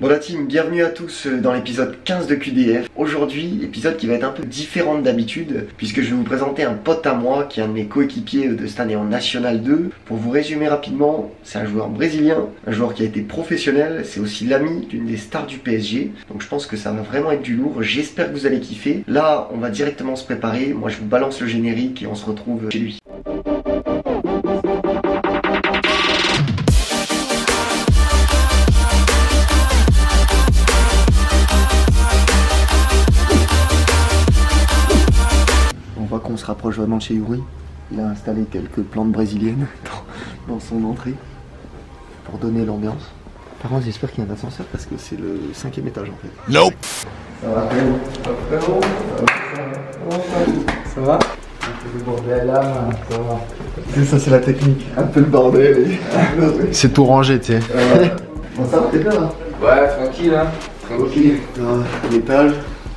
Bon la team, bienvenue à tous dans l'épisode 15 de QDF. Aujourd'hui, épisode qui va être un peu différent d'habitude, puisque je vais vous présenter un pote à moi qui est un de mes coéquipiers de cette année en National 2. Pour vous résumer rapidement, c'est un joueur brésilien, un joueur qui a été professionnel, c'est aussi l'ami d'une des stars du PSG. Donc je pense que ça va vraiment être du lourd, j'espère que vous allez kiffer. Là, on va directement se préparer, moi je vous balance le générique et on se retrouve chez lui. On se rapproche vraiment de chez Yuri. Il a installé quelques plantes brésiliennes dans son entrée pour donner l'ambiance. Par contre, j'espère qu'il y a un ascenseur parce que c'est le 5e étage en fait. Nope. Ça va, frérot? Ça va? Un peu de bordel là, ça va. Ça, c'est la technique. Un peu le bordel. C'est tout rangé, tu sais. Bon, ça va, t'es bien là? Ouais, tranquille, hein. Tranquille. L'étage.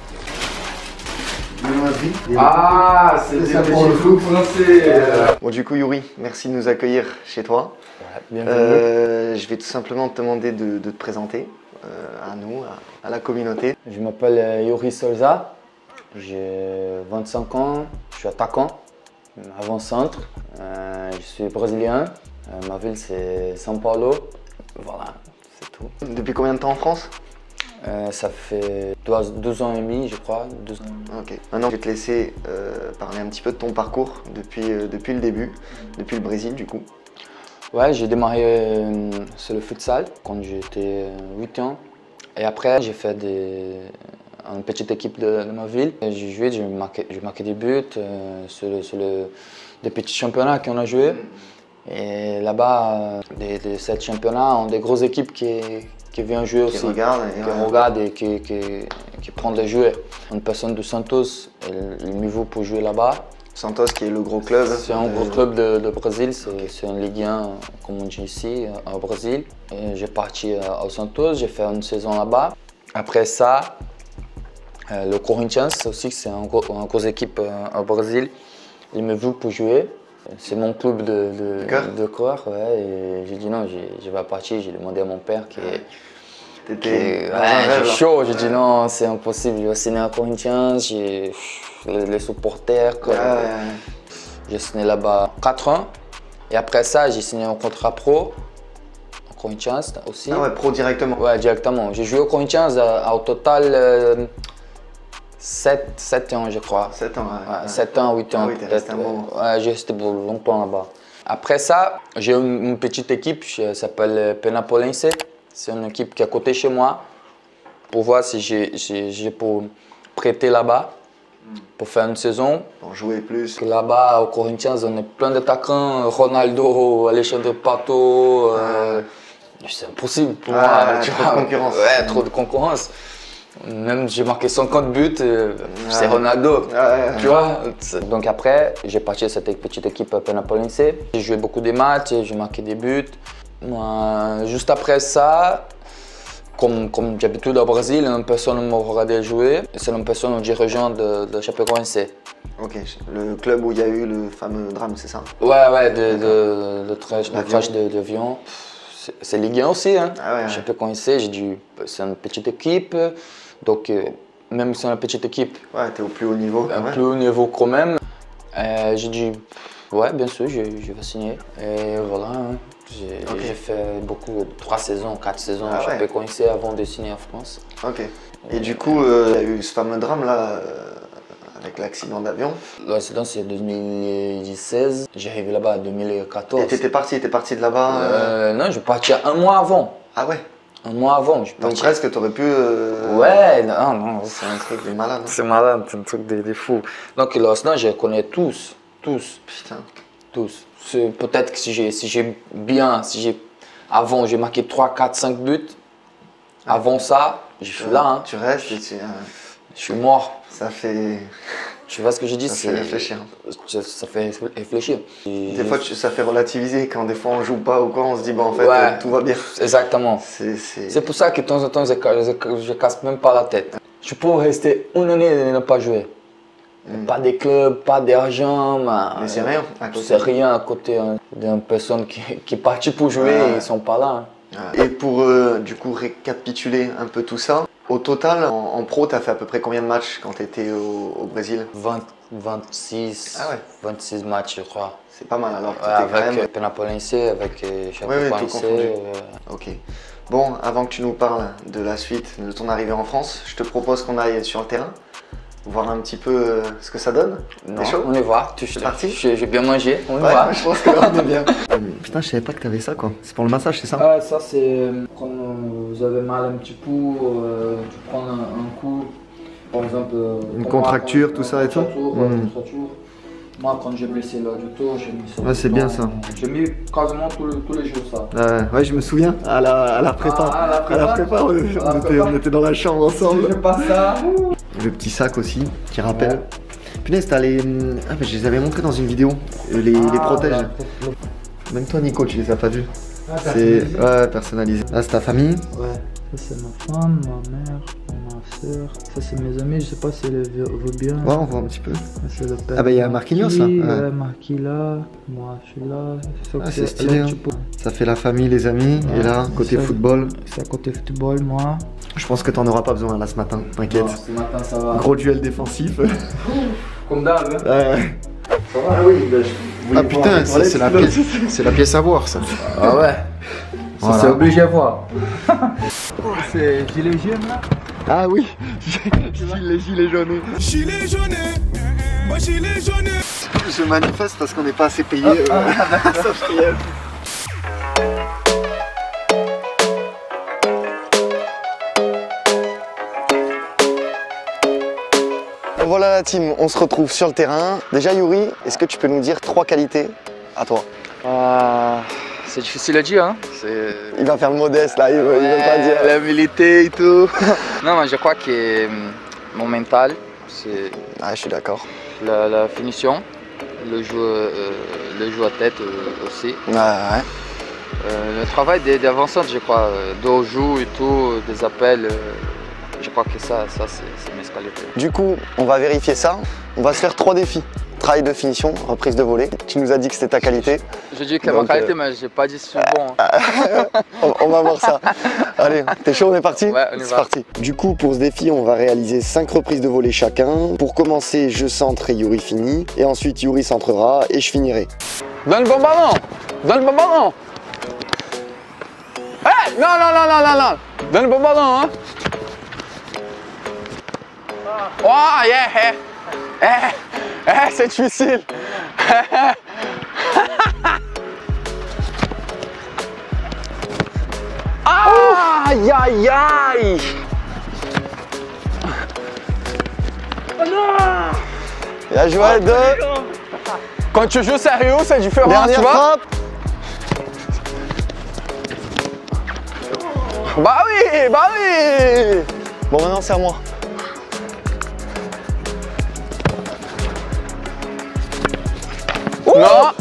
Ah, c'est ça pour le flou français. Bon, du coup, Yuri, merci de nous accueillir chez toi. Bienvenue. Je vais tout simplement te demander de te présenter à nous, à la communauté. Je m'appelle Yuri Souza, j'ai 25 ans, je suis attaquant, avant-centre, je suis brésilien, ma ville c'est São Paulo, voilà, c'est tout. Depuis combien de temps en France? Ça fait 2 ans et demi, je crois. 2 ans. Ok. Maintenant, je vais te laisser parler un petit peu de ton parcours depuis le début, depuis le Brésil du coup. Ouais, j'ai démarré sur le futsal quand j'étais 8 ans. Et après, j'ai fait une petite équipe de ma ville. J'ai joué, j'ai marqué des buts sur des petits championnats qu'on a joué. Et là-bas, ces championnats ont des grosses équipes qui viennent jouer aussi, qui regardent et qui prennent les joueurs. Une personne de Santos, il me veut pour jouer là-bas. Santos qui est le gros club. C'est un gros club de Brésil, c'est une Ligue 1 comme on dit ici, au Brésil. J'ai parti au Santos, j'ai fait une saison là-bas. Après ça, le Corinthians aussi, c'est une grosse équipe au Brésil. Il me veut pour jouer. C'est mon club de cœur, ouais, et j'ai dit non, je vais partir. J'ai demandé à mon père j'ai chaud, j'ai dit non, c'est impossible, je vais signer à Corinthians, j'ai les supporters, j'ai signé là-bas 4 ans, et après ça, j'ai signé un contrat pro au Corinthians aussi. Ah ouais, pro directement? Ouais, directement. J'ai joué au Corinthians au total 7 ans, je crois. 7 ans, ouais. 7 ans, 8 ans. Ah oui, t'es resté un moment. Ouais, j'ai resté pour longtemps là-bas. Après ça, j'ai une petite équipe, elle s'appelle Penapolense. C'est une équipe qui est à côté chez moi, pour voir si j'ai pour prêter là-bas, pour faire une saison. Pour jouer plus. Là-bas, au Corinthians, on est plein d'attaquants. Ronaldo, Alexandre Pato. C'est impossible pour moi. Tu vois, trop de concurrence. Ouais, trop de concurrence. Même j'ai marqué 50 buts, c'est Ronaldo, tu vois. Donc après, j'ai parti à cette petite équipe Penapolense. J'ai joué beaucoup de matchs, j'ai marqué des buts. Juste après ça, comme j'habite au Brésil, une personne m'a regardé jouer. C'est une personne que j'ai rejoint de Chapecoense. Ok, le club où il y a eu le fameux drame, c'est ça? Ouais, le crash d'avion. C'est Ligue 1 aussi, hein. Chapecoense, j'ai dit, c'est une petite équipe. Donc, même si c'est une petite équipe, ouais, t'es au plus haut niveau. Un plus haut niveau quand même. J'ai dit, ouais, bien sûr, je vais signer. Et voilà, hein. J'ai fait 3 saisons, 4 saisons à Chapecoense avant de signer en France. Ok. Et du coup, il y a eu ce fameux drame là, avec l'accident d'avion. L'accident c'est 2016. J'ai arrivé là-bas en 2014. Et t'étais parti de là-bas Non, je suis parti 1 mois avant. Ah ouais? 1 mois avant, je suis Donc parti. presque t'aurais pu... Ouais, non. C'est un truc de malade. C'est malade, c'est un truc de fou. Donc l'accident, je les connais tous. Putain. Tous. Peut-être que avant j'ai marqué 3, 4, 5 buts. Avant ça, je suis là. Hein. Tu restes et tu... Je suis mort. Ça fait... Tu vois ce que je dis? Ça fait réfléchir. Ça fait réfléchir. Des fois, ça fait relativiser. Quand des fois on joue pas ou quoi, on se dit, bon, en fait, tout va bien. Exactement. C'est pour ça que de temps en temps, je casse même pas la tête. Je peux rester 1 année et ne pas jouer. Pas des clubs, pas d'argent. Mais c'est rien. C'est rien à côté d'une personne qui est partie pour jouer et ils sont pas là. Et pour du coup récapituler un peu tout ça, au total, en pro, tu as fait à peu près combien de matchs quand tu étais au Brésil? 26, Ah ouais. 26 matchs, je crois. C'est pas mal alors. Avec Penapolense, avec Chapecoense. Ok. Bon, avant que tu nous parles de la suite de ton arrivée en France, je te propose qu'on aille sur le terrain, voir un petit peu ce que ça donne. Non, on y va. C'est parti. J'ai bien mangé, on y Ouais, va. je pense que là on est bien. Putain, je savais pas que t'avais ça quoi. C'est pour le massage, c'est ça? Ah, ça c'est quand vous avez mal un petit peu, tu prends un coup, par exemple. Une contracture, tout ça et tout. Moi, quand j'ai blessé là du tout, j'ai mis ça. Ouais, c'est bien ça. J'ai mis quasiment tous les jours ça. Ouais, je me souviens, à la prépa. À la prépa, on était dans la chambre ensemble. Je pas ça. Le petit sac aussi, qui rappelle. Punaise, t'as les. Ah, mais je les avais montrés dans une vidéo, les protèges. Même toi, Nico, tu les as pas vus. C'est personnalisé. Là, c'est ta famille. Ouais, ça c'est ma femme, ma mère, ma soeur. Ça c'est mes amis, je sais pas si elle veut bien. Ouais, on voit un petit peu. C'est le père. Ah, bah, il y a Marquinhos là. Ouais, Marquis là, moi je suis là. Ah, c'est stylé. Hein. Ça fait la famille, les amis. Et là, côté football. C'est à côté football, moi. Je pense que t'en auras pas besoin là ce matin, t'inquiète. Ce matin, ça va. Gros duel défensif. Comme d'hab. Ouais. Ça va, oui. Ah putain, c'est la pièce à voir ça. Ah ouais. Voilà. C'est obligé à voir. C'est gilet jaune là. Ah oui, gilet jaune. Gilet jaune, moi gilet jaune. Je manifeste parce qu'on n'est pas assez payé. Voilà la team, on se retrouve sur le terrain. Déjà Yuri, est-ce que tu peux nous dire 3 qualités à toi? C'est difficile à dire, hein. Il va faire le modeste là, il veut pas dire. L'humilité et tout. Non, mais je crois que mon mental, c'est Ah, je suis d'accord. la finition, le jeu à tête aussi. Ouais. Le travail d'avancante, je crois, dos, joue et tout, des appels. Je crois que ça c'est mes qualités. Du coup, on va vérifier ça. On va se faire 3 défis. Travail de finition, reprise de volée. Tu nous as dit que c'était ta qualité. Je dis que c'est ma qualité, mais je n'ai pas dit que c'est bon. Hein. On va voir ça. Allez, t'es chaud, on est parti? Ouais, on y va. C'est parti. Du coup, pour ce défi, on va réaliser 5 reprises de volée chacun. Pour commencer, je centre et Yuri finit. Et ensuite, Yuri centrera et je finirai. Donne le bon ballon. Donne le bon ballon. Hey, non. Donne le bon ballon, hein. Oh, yeah. C'est difficile. Aïe. Oh non. Bien joué, 2. Quand tu joues sérieux, c'est différent, Dernière tu vois. frappe. Bah oui. Bon, maintenant, c'est à moi. Non.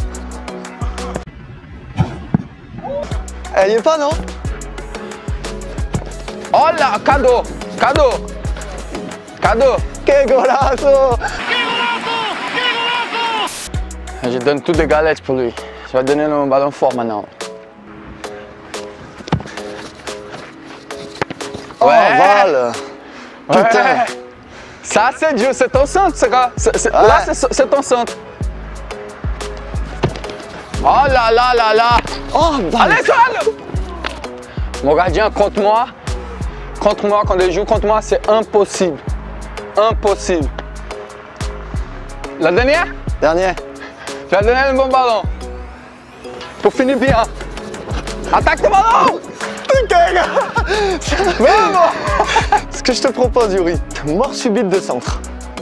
Elle y est pas, non? Oh là, cadeau. Que golazo! Je donne toutes les galettes pour lui. Je vais donner le ballon fort maintenant. Oh, Val! Putain! Ouais. Ça, c'est Dieu, c'est ton centre, ce gars. Là, c'est ton centre. Oh là. Oh, Val! Allez, Val! Mon gardien, contre moi, quand il joue contre moi, c'est impossible. La dernière? Dernier. Tu vas donner le bon ballon. Pour finir bien. Attaque ton ballon! Vamos! Ce que je te propose, Yuri, mort subite de centre.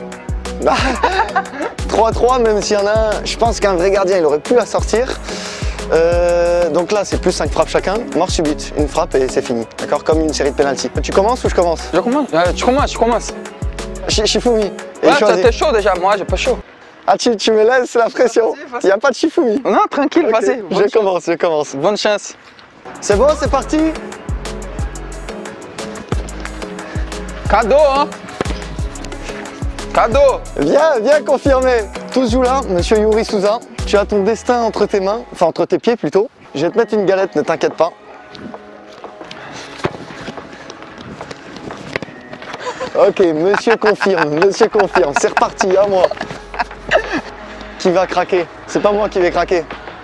3-3, même s'il y en a un, je pense qu'un vrai gardien, il aurait pu la sortir. Donc là, c'est plus 5 frappes chacun. Mort subite, une frappe et c'est fini. D'accord? Comme une série de pénaltys. Tu commences ou je commence? Je commence. Tu commences. Shifumi. Ouais, t'es chaud déjà, moi j'ai pas chaud. Ah, tu me laisses la pression. Il n'y a pas de Shifumi. Non, tranquille, Okay. vas-y. Je commence. Bonne chance. C'est bon, c'est parti. Cadeau, hein? Cadeau. Viens confirmer. Tout se joue là, monsieur Yuri Souza. Tu as ton destin entre tes mains, enfin entre tes pieds plutôt. Je vais te mettre une galette, ne t'inquiète pas. Ok, monsieur confirme, c'est reparti, à moi. Qui va craquer? C'est pas moi qui vais craquer.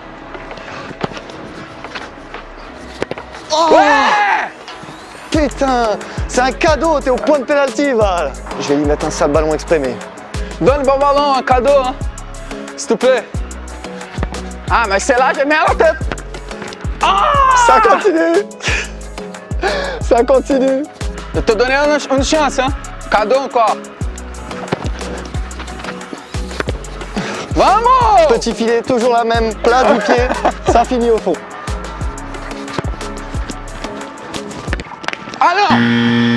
Oh ouais, putain, c'est un cadeau, t'es au point de pénalty, Val. Je vais lui mettre un sale ballon exprès, mais... Donne le bon ballon, un cadeau, hein. S'il te plaît. Ah, mais c'est là, j'ai mis à la tête. Ah, ça continue. Ça continue. Je te donner une chance, hein. Cadeau encore. Vamos! Petit filet, toujours la même, plat du pied, ça finit au fond. Ah non!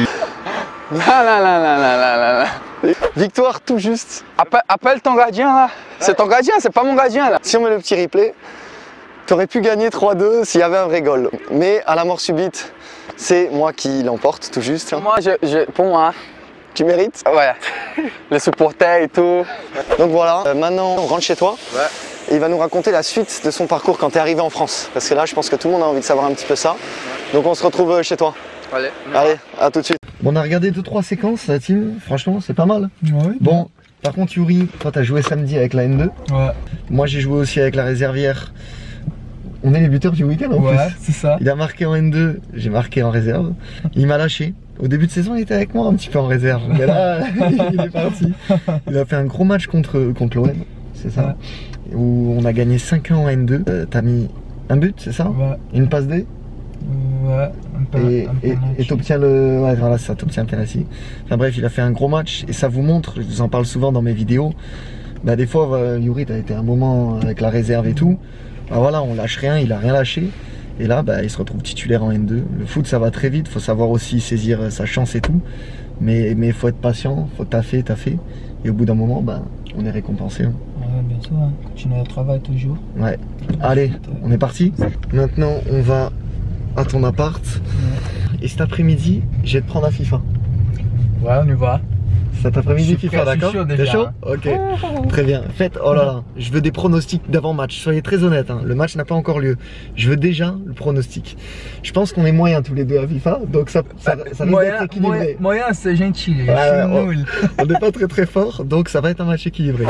Là. Victoire tout juste. Appelle ton gardien là. C'est ton gardien, c'est pas mon gardien là. Si on met le petit replay, t'aurais pu gagner 3-2 s'il y avait un vrai goal. Mais à la mort subite, c'est moi qui l'emporte tout juste. Moi, pour moi. Tu mérites? Ouais. Les supporters et tout. Donc voilà, maintenant on rentre chez toi. Ouais. Et il va nous raconter la suite de son parcours quand tu es arrivé en France. Parce que là, je pense que tout le monde a envie de savoir un petit peu ça. Donc on se retrouve chez toi. Allez, à tout de suite. Bon, on a regardé 2-3 séquences, la team. Franchement, c'est pas mal. Ouais. Bon, par contre, Yuri, toi, t'as joué samedi avec la N2. Ouais. Moi, j'ai joué aussi avec la réservière. On est les buteurs du week-end en plus. Ouais, c'est ça. Il a marqué en N2, j'ai marqué en réserve. Il m'a lâché. Au début de saison, il était avec moi un petit peu en réserve. Mais là, il est parti. Il a fait un gros match contre l'OM, c'est ça, ouais. Où on a gagné 5-1 en N2. T'as mis un but, c'est ça? Ouais. Une passe D? Ouais, et t'obtiens le... Ouais, voilà, ça, t'obtiens le penalty. Enfin bref, il a fait un gros match et ça vous montre, je vous en parle souvent dans mes vidéos, bah des fois, Yuri, t'as été un moment avec la réserve et tout. Bah voilà, on lâche rien, il a rien lâché. Et là, bah, il se retrouve titulaire en N2. Le foot, ça va très vite, faut savoir aussi saisir sa chance et tout. Mais il faut être patient, faut taffer. Et au bout d'un moment, bah, on est récompensé. Ouais, bien sûr, hein. Continuer le travail toujours. Ouais. Allez, on est parti. Maintenant, on va à ton appart. Ouais. Et cet après-midi, je vais te prendre à FIFA. Ouais, on y va. Cet après-midi FIFA, d'accord? T'es chaud? Ok, très bien. Faites, oh là là, je veux des pronostics d'avant-match. Soyez très honnêtes, hein. Le match n'a pas encore lieu. Je veux déjà le pronostic. Je pense qu'on est moyens tous les deux à FIFA, donc ça risque d'être équilibré. Moyen, c'est gentil, je suis nul. On n'est pas très fort, donc ça va être un match équilibré.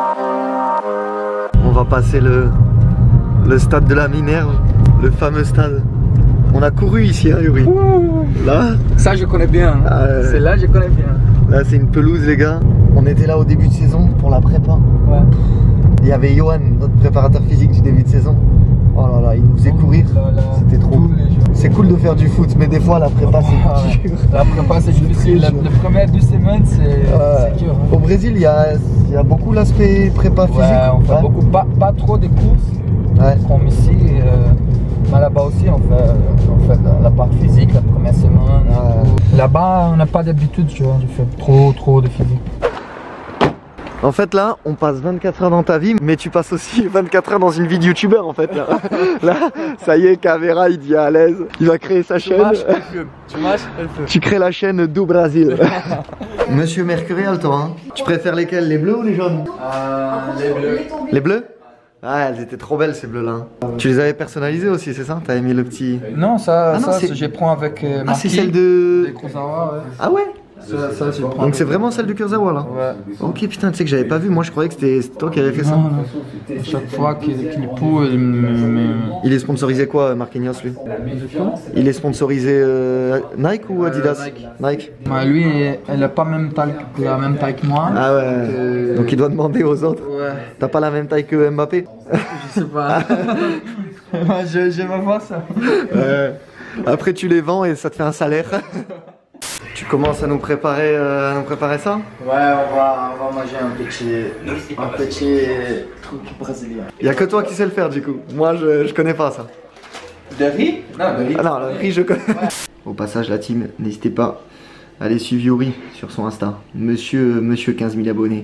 On va passer le stade de la Minerve, le fameux stade. On a couru ici, hein, Yuri. Là. Ça, je connais bien. Hein. C'est là, je connais bien. Là, c'est une pelouse, les gars. On était là au début de saison pour la prépa. Ouais. Il y avait Johan, notre préparateur physique du début de saison. Oh là là, il nous faisait courir. C'était trop. C'est cool de faire du foot, mais des fois, la prépa, c'est dur. La prépa, c'est difficile. Les premières 2 semaines, c'est dur. Hein. Au Brésil, il y a beaucoup l'aspect prépa physique. Ouais, on fait beaucoup, pas trop de courses. Ouais. Comme ici. Mais là-bas aussi, on fait la part physique la première semaine. Là-bas, on n'a pas d'habitude, tu vois, je fais trop de physique. En fait, là, on passe 24 heures dans ta vie, mais tu passes aussi 24 heures dans une vie de youtubeur, en fait. Là, ça y est, Cavera, il dit à l'aise. Il va créer sa chaîne. Tu crées la chaîne do Brasil. Monsieur Mercurial, toi, hein. Tu préfères lesquels, les bleus ou les jaunes? Les bleus. Les bleus? Ah, elles étaient trop belles ces bleus-là. Tu les avais personnalisées aussi, c'est ça? T'avais mis le petit... Non, ça je prends avec Marquis. Ah, c'est celle de... Kurosawa, ouais. Ah ouais? Ça, je prends. Donc c'est vraiment celle de Kurosawa là? Ouais. Ok, putain, tu sais que j'avais pas vu, moi je croyais que c'était toi qui avais fait ça. Non. Chaque fois qu'il pousse, Il est sponsorisé quoi, Marquinhos, lui? Il est sponsorisé Nike ou Adidas? Nike. Ouais, lui, elle a pas la même taille que moi. Ah ouais. Donc il doit demander aux autres. Ouais. T'as pas la même taille que Mbappé? Je sais pas. J'aime pas ça. Après tu les vends et ça te fait un salaire. Tu commences à nous préparer ça? Ouais, on va manger un petit truc brésilien. Il y a que toi qui sais le faire du coup. Moi je connais pas ça. De riz? Non, de riz. Ah non, le riz je connais. Ouais. Au passage la team, n'hésitez pas à aller suivre Yuri sur son Insta. Monsieur 15 000 abonnés.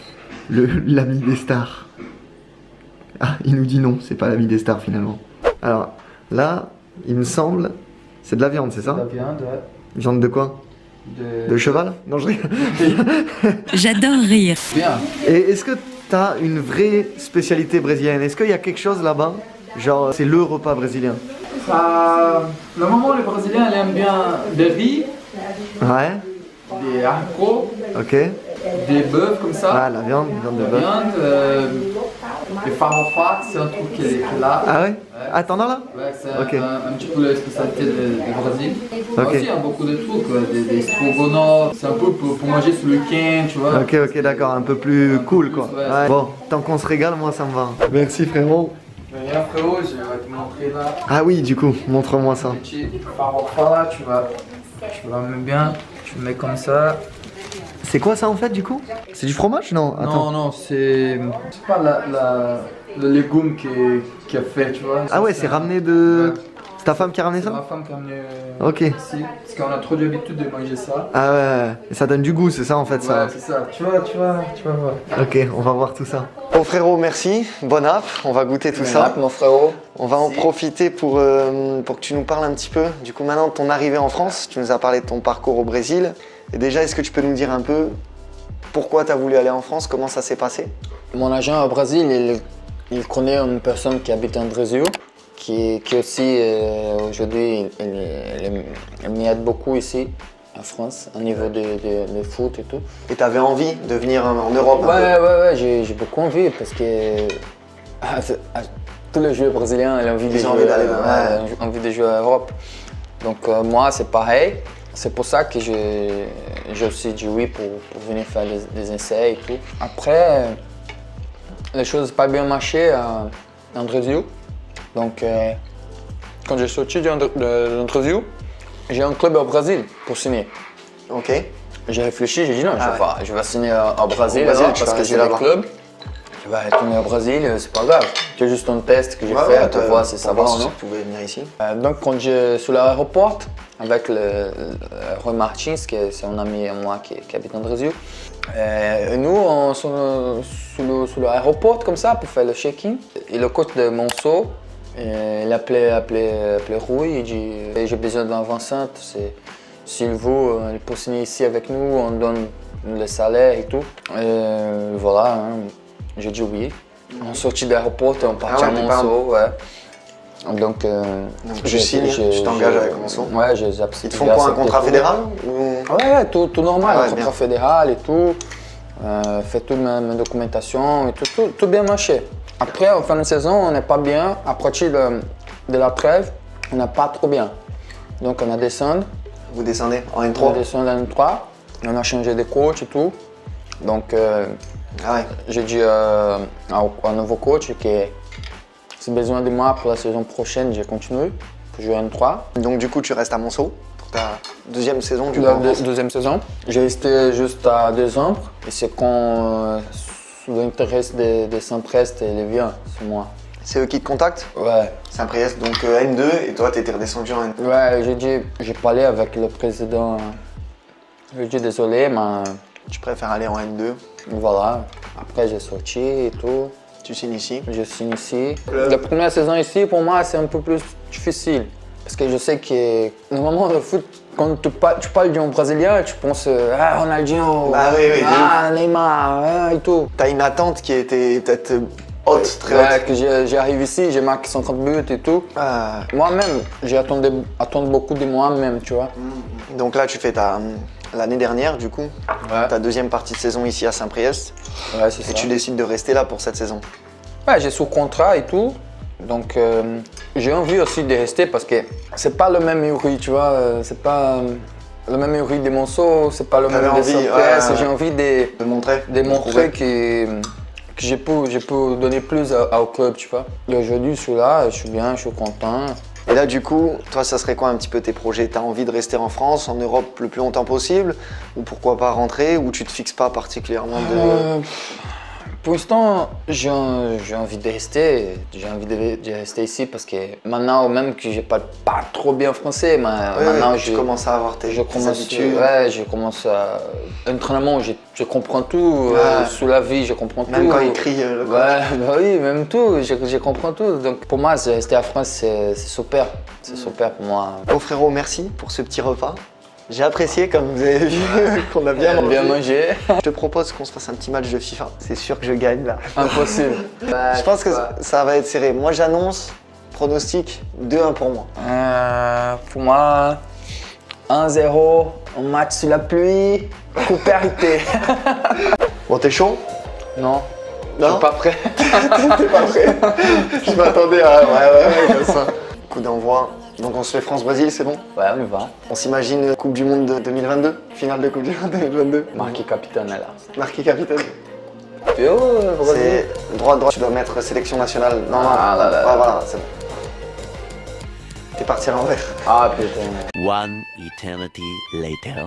L'ami des stars. Ah, il nous dit non, c'est pas l'ami des stars finalement. Alors là, il me semble, c'est de la viande, c'est ça? De la viande, ouais. Viande de quoi? De cheval? Non, je rigole. J'adore rire. Bien. Et est-ce que t'as une vraie spécialité brésilienne? Est-ce qu'il y a quelque chose là-bas? Genre, c'est le repas brésilien? Normalement, les Brésiliens ils aiment bien le riz. Ouais. des haricots, Ok. des bœufs comme ça. Ah, la viande de La bœuf. viande, des farofa, c'est un truc qui est là. Ah ouais? Ah, t'en as là? Ouais, c'est Ok. un petit peu la spécialité du Brésil. Ok. Aussi, il y a beaucoup de trucs, des stroganoff, c'est un peu pour manger sur le quin, tu vois. Ok, d'accord, un peu plus cool quoi. Ouais. Ouais. Bon, tant qu'on se régale, moi ça me va. Merci frérot. Viens frérot, je vais te montrer là. Ah oui, du coup, montre-moi ça. Petit farofa là, tu vas mettre bien, tu le mets comme ça. C'est quoi ça en fait du coup? C'est du fromage? Non, attends. Non, c'est pas le légume qui a fait, tu vois. Ah ouais, c'est ramené de... Ouais. C'est ta femme qui a ramené C'est ma ça? femme qui a amené Ok. ici, parce qu'on a trop l'habitude de manger ça. Ah ouais, et ça donne du goût, c'est ça en fait ça. Ouais, c'est ça, tu vas voir. Ok, on va voir tout ça. Bon frérot, merci. Bon app, on va goûter tout ça. Mon frérot. On va en profiter pour que tu nous parles un petit peu. Du coup, maintenant de ton arrivée en France, tu nous as parlé de ton parcours au Brésil. Et déjà, est-ce que tu peux nous dire un peu pourquoi tu as voulu aller en France? Comment ça s'est passé? Mon agent au Brésil, il connaît une personne qui habite en Brésil, qui aussi aujourd'hui, il m'aide beaucoup ici en France, au niveau de foot et tout. Et tu avais envie de venir en Europe? Ouais, j'ai beaucoup envie parce que tous les joueurs brésiliens ont envie de jouer en Europe. Donc moi, c'est pareil. C'est pour ça que j'ai aussi dit oui pour venir faire des essais et tout. Après, les choses n'ont pas bien marché en Brésil. Donc, quand j'ai sorti de l'Brésil, j'ai un club au Brésil pour signer. Ok. J'ai réfléchi, j'ai dit non, je vais signer au Brésil, parce que j'ai là le club. Je vais retourner au Brésil, c'est pas grave. C'est juste un test que j'ai fait pour voir si ça va ou non. Tu pouvais venir ici. Donc quand je suis à l'aéroport avec le Roy Martins, c'est un ami à moi qui habite en Brésil, nous on sur l'aéroport comme ça pour faire le check-in. Et le coach de Monceau, il appelait Rui, il dit j'ai besoin d'un Vincent, s'il veut, il peut signer ici avec nous, on donne le salaire et tout. Et voilà, hein, j'ai dit oui. On sortit de l'aéroport et on partit à Monceau. Ouais. Donc tu signes, tu t'engages avec Monceau. Ouais, ils te font quoi, un contrat fédéral ou... Ouais, tout normal, Ah ouais, un contrat bien. fédéral et tout. Fait toute ma documentation et tout bien marché. Après, en fin de saison, on n'est pas bien. À partir de la trêve, on n'est pas trop bien. Donc on a descendu. Vous descendez en On a N3? descendu en N3. On a changé de coach et tout. Donc Ah ouais. j'ai dit au nouveau coach que si besoin de moi pour la saison prochaine, je continue pour jouer en N3. Donc du coup, tu restes à Monceau pour ta deuxième saison du coup, La en France. deuxième saison. J'ai resté juste à décembre et c'est quand l'intérêt de Saint-Priest et Lévien, c'est moi. C'est eux qui te contactent? Ouais. Saint-Priest, donc N2, et toi, t'étais redescendu en N2. Ouais, j'ai parlé avec le président. J'ai dit désolé, mais Tu préfères aller en N2, voilà. Après, j'ai sorti et tout. tu signes ici. Je signe ici. La première saison ici, pour moi, c'est un peu plus difficile. Parce que je sais que normalement, le foot, quand tu parles d'un Brésilien, tu penses Ronaldinho, Bah oui, oui, Neymar et tout. T'as une attente qui était peut-être haute, très Ouais, haute. que j'arrive ici, j'ai marqué 50 buts et tout. Ah, Moi-même, j'ai attendu beaucoup de moi-même, tu vois. donc là, tu fais l'année dernière, du coup, Ouais, ta deuxième partie de saison ici à Saint-Priest, ouais c'est ça. et tu décides de rester là pour cette saison. Ouais, j'ai sous contrat et tout. Donc, j'ai envie aussi de rester parce que c'est pas le même Uri, tu vois. C'est pas le même Uri des Monceau, c'est pas le T'avais même des envie, Saint-Priest. ouais. J'ai envie De montrer de montrer que j'ai pu donner plus au club, tu vois. Et aujourd'hui, je suis là, je suis bien, je suis content. Et là, du coup, toi, ça serait quoi un petit peu tes projets? T'as envie de rester en France, en Europe le plus longtemps possible? Ou pourquoi pas rentrer? Ou tu te fixes pas particulièrement de... Pour l'instant, j'ai envie de rester. J'ai envie de rester ici parce que maintenant, même que je parle pas trop bien français, mais maintenant tu commences à avoir tes habitudes. Ouais, je commence à. Entraînement, je comprends tout. Ouais. Sous la vie, je comprends tout. Même quand il crie le coach. Ouais, bah oui, même tout. Je comprends tout. Donc pour moi, rester en France, c'est super. C'est super pour moi. Oh frérot, merci pour ce petit repas. J'ai apprécié, comme vous avez vu, qu'on a bien mangé. Bien mangé. Je te propose qu'on se fasse un petit match de FIFA. C'est sûr que je gagne là. Impossible. Je pense que ça va être serré. Moi j'annonce, pronostic 2-1 pour moi. Pour moi, 1-0, un match sous la pluie, coupé arrêté. Bon, t'es chaud? Non, je Non? suis pas prêt. T'es pas prêt? Je m'attendais à... Ouais, comme ça. Coup d'envoi. Donc on se fait France-Brésil, c'est bon? Ouais, on y va. On s'imagine Coupe du Monde de 2022? Finale de Coupe du Monde 2022? Marqué capitaine là. Marqué capitaine. Et oh, Brésil. C'est droit, tu dois mettre sélection nationale. Non, Ah là là. Ouais, voilà, c'est bon. T'es parti à l'envers. Ah putain. One eternity later.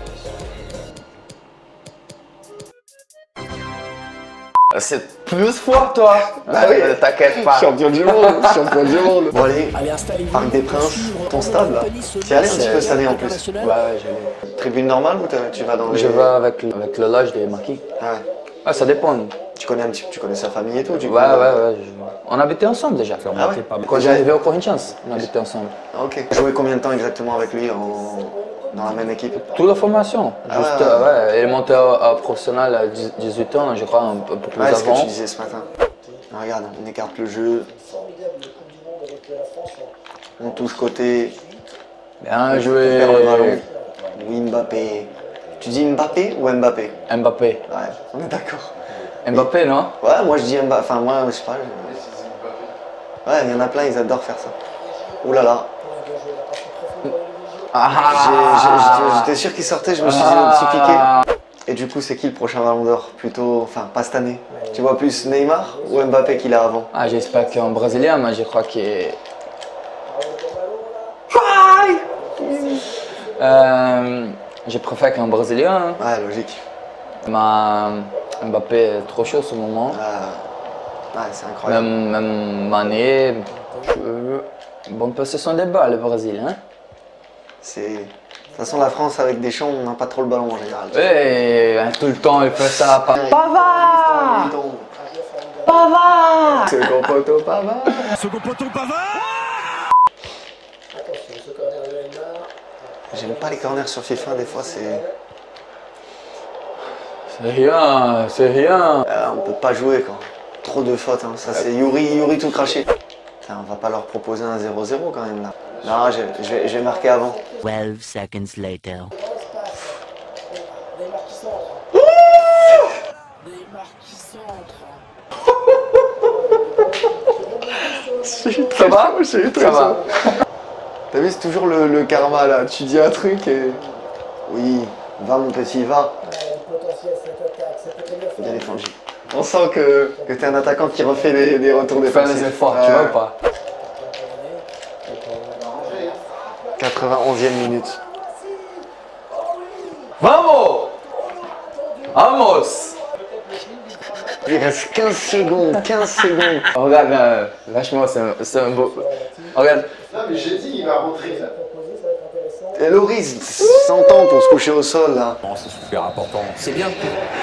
C'est plus fort toi. Ah oui. T'inquiète pas. Champion du monde, champion du monde. Bon allez, Parc des Princes, ton stade là. Tu es allé un petit peu cette année en plus. Ouais, je vais. Tribune normale ou tu vas dans les... Je vais avec le loge des Marquis. Ah ouais. Ah, ça dépend. Tu connais un petit, tu connais sa famille et tout du coup. Ouais. On habitait ensemble déjà. Ah ouais. Quand j'ai arrivé au Corinthians, on habitait ensemble. Ah, ok. Joué combien de temps exactement avec lui dans la même équipe? Toute la formation. Ah Juste, ouais. il est monté à professionnel à 18 ans, je crois, un peu plus Ouais, c'est ce que avant. tu disais ce matin. Ah, regarde, on écarte le jeu. On touche côté. Bien On joué. perd le ballon. Oui, Mbappé. Tu dis Mbappé ou Mbappé? Mbappé. Ouais, on est d'accord. Mbappé, non? Ouais, moi je dis Mbappé. Enfin, moi, je sais pas. Ouais, il y en a plein, ils adorent faire ça. Ouh là là. J'étais sûr qu'il sortait, je me suis dit le petit piqué. Et du coup, c'est qui le prochain Ballon d'Or? Plutôt, enfin, pas cette année. Tu vois plus Neymar ou Mbappé qu'il a avant? Ah, j'espère qu'un Brésilien, mais je crois qu'il est... Je préfère qu'un Brésilien. Hein. Ouais, logique. Mais Mbappé est trop chaud ce moment. Ouais, c'est incroyable. Même Mané. Bonne possession des balles, le Brésil. Hein? C'est... De toute façon, la France, avec Deschamps, on n'a pas trop le ballon en général. Et tout le temps, il fait ça. Pavard! Pavard! Second poteau, Pavard! Second poteau Pavard. J'aime pas les corners sur FIFA, des fois c'est... C'est rien, c'est rien. On peut pas jouer quoi. Trop de fautes, hein. Ça c'est Yuri tout craché. Putain, on va pas leur proposer un 0-0 quand même là. Non, je vais marquer avant. 12 seconds later. Ça va? Ça va. T'as vu, c'est toujours le karma là. Tu dis un truc et... Oui, va mon petit, va. Faut bien défendre. On sent que t'es un attaquant qui refait des retours Fais défensifs. des efforts, tu vois ou pas? 91e minute. Vamos! Vamos! Il reste 15 secondes, 15 secondes. Regarde, lâche-moi, c'est un beau... Regarde. Non mais j'ai dit, il va rentrer là. Et Loris, 100 ans pour se coucher au sol là. C'est super important. C'est bien.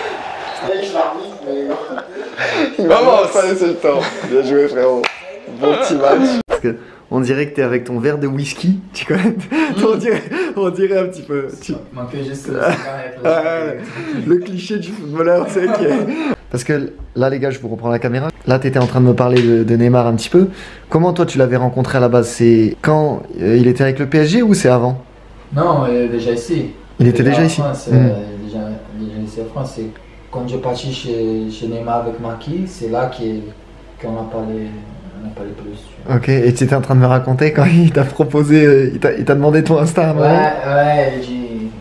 Il va pas laisser le temps. Bien joué frérot. Bon petit match. Parce que on dirait que t'es avec ton verre de whisky, tu connais? On dirait un petit peu. Manquait juste Le cliché du footballeur, tu sais, qui est... Parce que là, les gars, je vous reprends la caméra. Là, t'étais en train de me parler de Neymar un petit peu. Comment toi, tu l'avais rencontré à la base? C'est quand il était avec le PSG ou c'est avant? Non, il est déjà ici. Il était déjà ici. France, déjà ici en France. Quand j'ai parti chez Neymar avec Marquis, c'est là qu'on a parlé plus. Ok, et tu étais en train de me raconter quand il t'a proposé, il t'a demandé ton Insta à un moment? Ouais, j'ai dit...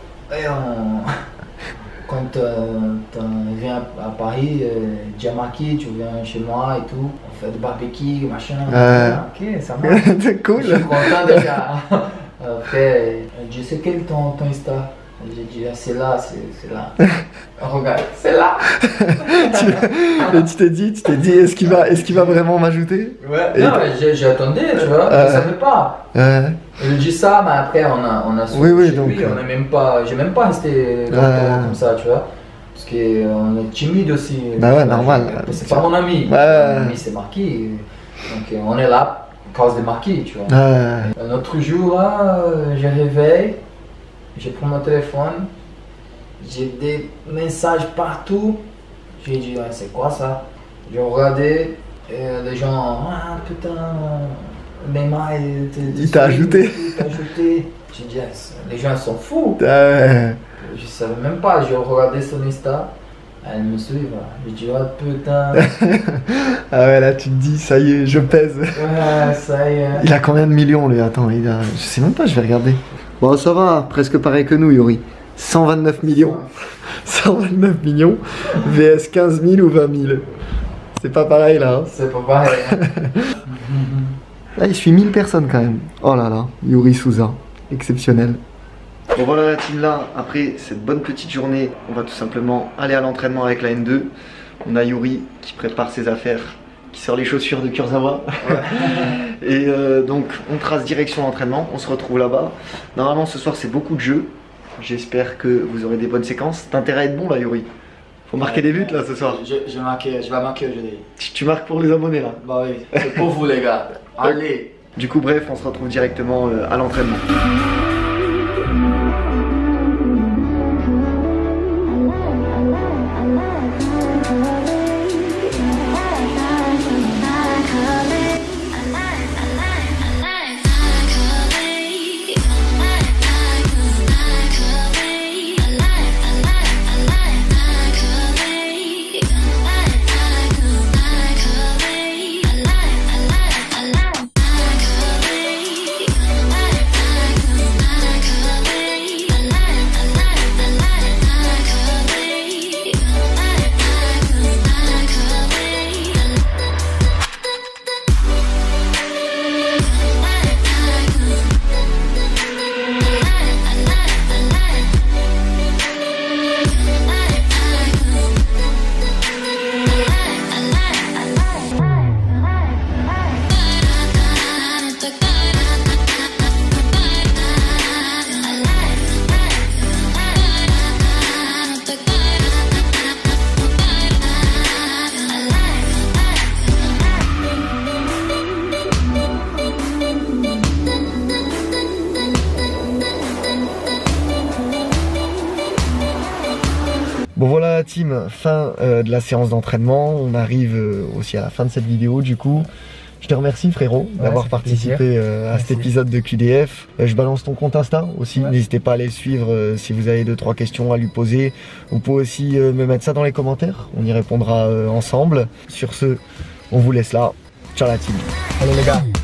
Quand tu viens à Paris, dis à Marquis, tu viens chez moi et tout, on fait du barbecue, machin. Ok, ça marche. C'est cool. Je suis content déjà. Après, je sais quel est ton Insta. J'ai dit, c'est là. Regarde, c'est là. Et tu t'es dit, est-ce qu'il va vraiment m'ajouter? Ouais. Non, mais j'attendais, tu vois, je savais pas. Il dit ça, mais après on a oui, chez donc, lui, j'ai même pas resté comme ça, tu vois. Parce qu'on est timide aussi. Bah ouais, normal. C'est pas mon ami. Mon ami c'est Marquis. Donc on est là à cause de Marquis, tu vois. Un autre jour, là, je réveille, je prends mon téléphone, j'ai des messages partout. J'ai dit, ouais, c'est quoi ça? J'ai regardé, les gens, ah putain, Neymar, il t'a ajouté. Il t'a ajouté. J'ai dit, les gens sont fous. Ouais. Je savais même pas, j'ai regardé son Insta. Elle me suit, j'ai dit, oh putain. Ah ouais, là tu te dis, ça y est, je pèse. Ouais, ça y est. Il a combien de millions lui? Attends, je sais même pas, je vais regarder. Bon, ça va, presque pareil que nous, Yuri. 129 millions. 129 millions, VS 15 000 ou 20 000. C'est pas pareil là. Hein. C'est pas pareil. Là, il suit 1000 personnes quand même. Oh là là, Yuri Souza, exceptionnel. Bon voilà la team là, après cette bonne petite journée, on va tout simplement aller à l'entraînement avec la N2. On a Yuri qui prépare ses affaires, qui sort les chaussures de Kurzawa. Ouais. Et donc on trace direction l'entraînement, on se retrouve là-bas. Normalement ce soir c'est beaucoup de jeux. J'espère que vous aurez des bonnes séquences. T'as intérêt à être bon là Yuri. Faut marquer des buts là ce soir. Je vais marquer aujourd'hui. Tu marques pour les abonnés là. Bah oui, c'est pour vous les gars. Allez. Du coup bref, on se retrouve directement à l'entraînement. Bon voilà la team, fin de la séance d'entraînement, on arrive aussi à la fin de cette vidéo du coup. Je te remercie frérot d'avoir participé à cet épisode de QDF. Je balance ton compte Insta aussi, n'hésitez pas à aller le suivre si vous avez 2-3 questions à lui poser. Vous pouvez aussi me mettre ça dans les commentaires, on y répondra ensemble. Sur ce, on vous laisse là, ciao la team. Allez les gars.